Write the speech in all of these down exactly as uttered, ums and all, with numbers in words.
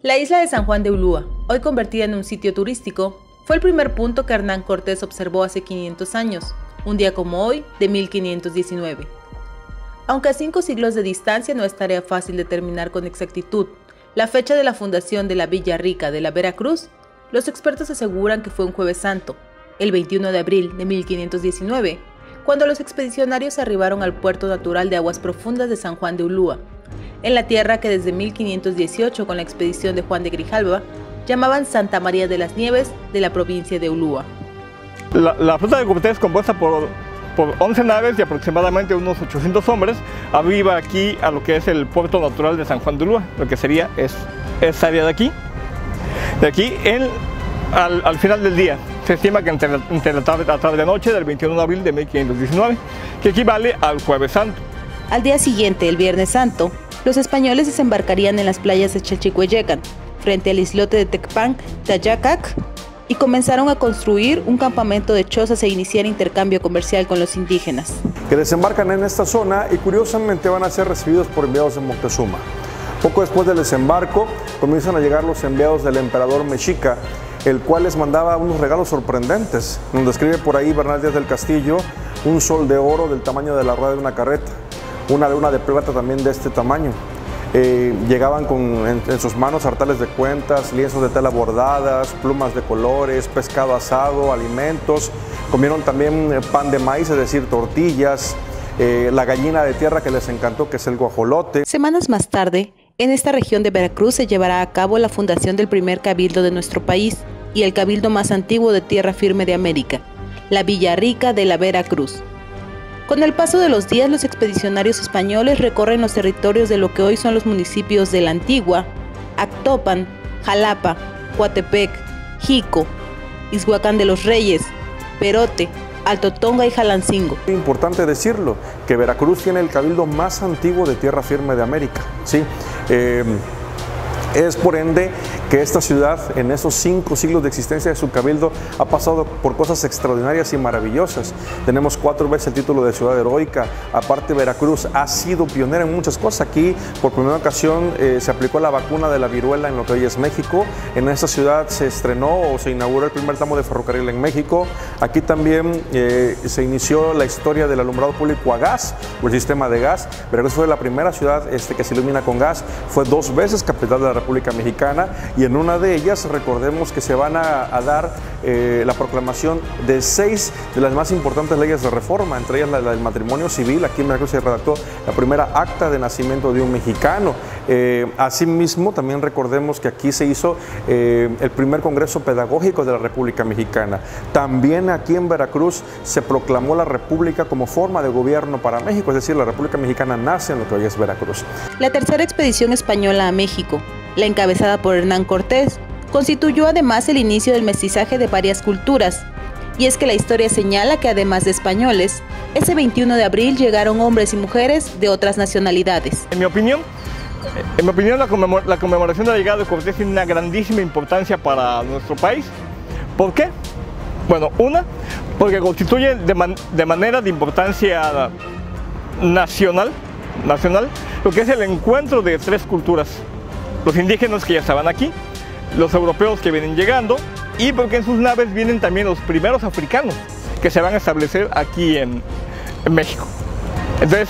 La isla de San Juan de Ulúa, hoy convertida en un sitio turístico, fue el primer punto que Hernán Cortés observó hace quinientos años, un día como hoy de mil quinientos diecinueve. Aunque a cinco siglos de distancia no es tarea fácil determinar con exactitud la fecha de la fundación de la Villa Rica de la Veracruz, los expertos aseguran que fue un Jueves Santo, el veintiuno de abril de mil quinientos diecinueve, cuando los expedicionarios arribaron al puerto natural de aguas profundas de San Juan de Ulúa, en la tierra que desde mil quinientos dieciocho con la expedición de Juan de Grijalva llamaban Santa María de las Nieves de la provincia de Ulúa. La, la flota de Cortés, compuesta por, por once naves y aproximadamente unos ochocientos hombres, arriba aquí a lo que es el puerto natural de San Juan de Ulúa, lo que sería es, esa área de aquí, de aquí en, al, al final del día. Se estima que entre, entre la tarde, la tarde de noche del veintiuno de abril de mil quinientos diecinueve, que equivale al Jueves Santo. Al día siguiente, el Viernes Santo, los españoles desembarcarían en las playas de Chalchihueyecan, frente al islote de Tecpan, Tayacac, y comenzaron a construir un campamento de chozas e iniciar intercambio comercial con los indígenas. Que desembarcan en esta zona y curiosamente van a ser recibidos por enviados de Moctezuma. Poco después del desembarco comienzan a llegar los enviados del emperador Mexica, el cual les mandaba unos regalos sorprendentes. Nos describe por ahí Bernal Díaz del Castillo un sol de oro del tamaño de la rueda de una carreta, una luna de plata también de este tamaño. Eh, llegaban con en, en sus manos sartales de cuentas, lienzos de tela bordadas, plumas de colores, pescado asado, alimentos. Comieron también pan de maíz, es decir, tortillas, eh, la gallina de tierra que les encantó, que es el guajolote. Semanas más tarde, en esta región de Veracruz se llevará a cabo la fundación del primer cabildo de nuestro país y el cabildo más antiguo de tierra firme de América, la Villa Rica de la Veracruz. Con el paso de los días, los expedicionarios españoles recorren los territorios de lo que hoy son los municipios de La Antigua, Actopan, Jalapa, Coatepec, Jico, Izhuacán de los Reyes, Perote, Alto Tonga y Jalancingo. Es importante decirlo, que Veracruz tiene el cabildo más antiguo de tierra firme de América, ¿sí? Eh, Es por ende que esta ciudad, en esos cinco siglos de existencia de su cabildo, ha pasado por cosas extraordinarias y maravillosas. Tenemos cuatro veces el título de ciudad heroica. Aparte, Veracruz ha sido pionera en muchas cosas. Aquí, por primera ocasión, eh, se aplicó la vacuna de la viruela en lo que hoy es México. En esta ciudad se estrenó o se inauguró el primer tramo de ferrocarril en México. Aquí también eh, se inició la historia del alumbrado público a gas, o el sistema de gas. Veracruz fue la primera ciudad este, que se ilumina con gas. Fue dos veces capital de la República Mexicana, y en una de ellas recordemos que se van a, a dar eh, la proclamación de seis de las más importantes leyes de reforma, entre ellas la, la del matrimonio civil. Aquí en Veracruz se redactó la primera acta de nacimiento de un mexicano. Eh, asimismo, también recordemos que aquí se hizo eh, el primer congreso pedagógico de la República Mexicana. También aquí en Veracruz se proclamó la República como forma de gobierno para México, es decir, la República Mexicana nace en lo que hoy es Veracruz. La tercera expedición española a México, la encabezada por Hernán Cortés, constituyó además el inicio del mestizaje de varias culturas. Y es que la historia señala que además de españoles, ese veintiuno de abril llegaron hombres y mujeres de otras nacionalidades. En mi opinión, en mi opinión la, conmemor la conmemoración de la llegada de Cortés tiene una grandísima importancia para nuestro país. ¿Por qué? Bueno, una, porque constituye de, man de manera de importancia nacional, nacional lo que es el encuentro de tres culturas. Los indígenas que ya estaban aquí, los europeos que vienen llegando, y porque en sus naves vienen también los primeros africanos que se van a establecer aquí en, en México. Entonces,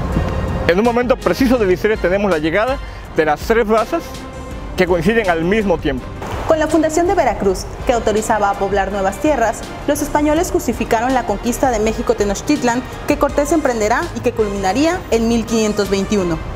en un momento preciso de la historia tenemos la llegada de las tres razas que coinciden al mismo tiempo. Con la fundación de Veracruz, que autorizaba a poblar nuevas tierras, los españoles justificaron la conquista de México Tenochtitlan, que Cortés emprenderá y que culminaría en mil quinientos veintiuno.